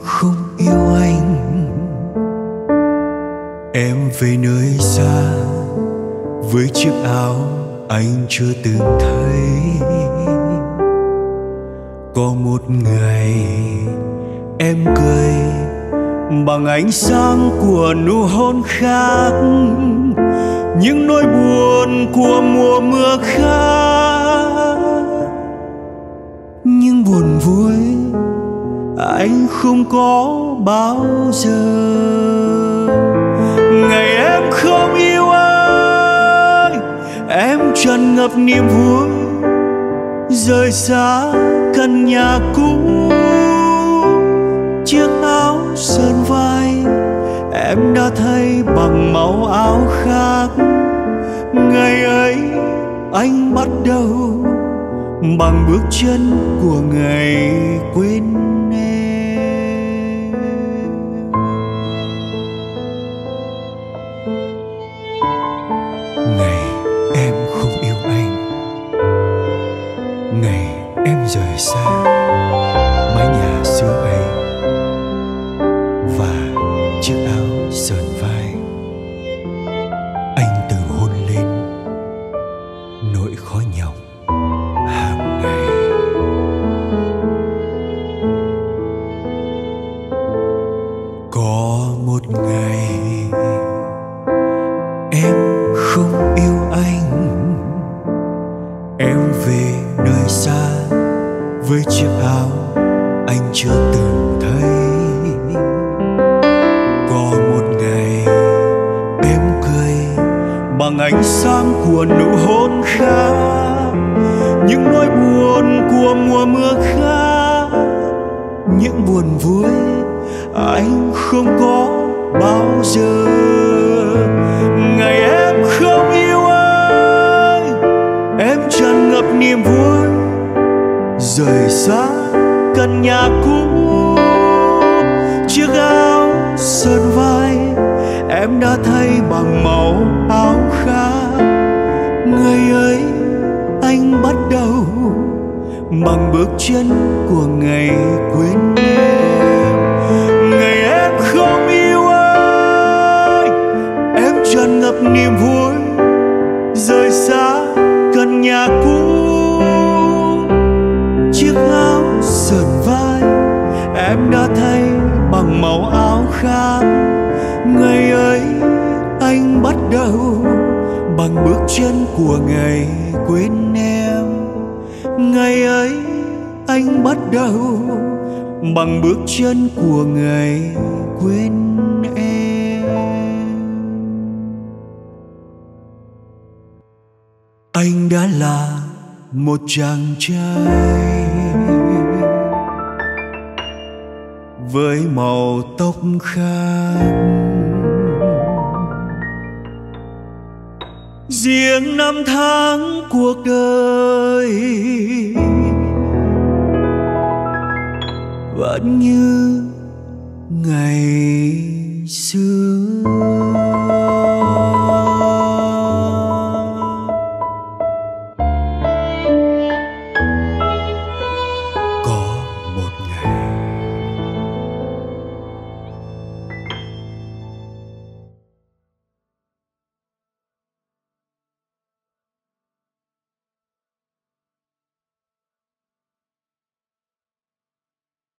không yêu anh. Em về nơi xa với chiếc áo anh chưa từng thấy. Có một ngày em cười bằng ánh sáng của nụ hôn khác, những nỗi buồn của mùa mưa khác. Nhưng buồn vui anh không có bao giờ. Ngày em không yêu anh, em tràn ngập niềm vui, rời xa căn nhà cũ. Chiếc áo sơn vai em đã thay bằng màu áo khác. Ngày ấy anh bắt đầu bằng bước chân của ngày quên em. Ngày em không yêu anh, ngày em rời xa mái nhà xưa ấy và chiếc áo sờn vai. Anh từng hôn lên nỗi khó nhọc hàng ngày. Có một ngày em không yêu anh, em về nơi xa với chiếc áo anh chưa từng thấy. Có một ngày em cười bằng ánh sáng của nụ hôn khác, những nỗi buồn của mùa mưa khác. Những buồn vui anh không có bao giờ. Ngày em không yêu anh, em tràn ngập niềm vui, rời xa căn nhà cũ. Chiếc áo sơn vai em đã thay bằng màu áo khác. Ngày ấy anh bắt đầu bằng bước chân của ngày quên em. Ngày em không yêu anh, em tràn ngập niềm vui, rời xa căn nhà cũ. Chiếc áo sờn vai em đã thay bằng màu áo khác. Ngày ấy anh bắt đầu bằng bước chân của ngày quên em. Ngày ấy anh bắt đầu bằng bước chân của ngày quên em. Anh đã là một chàng trai với màu tóc khác. Riêng năm tháng cuộc đời vẫn như ngày xưa.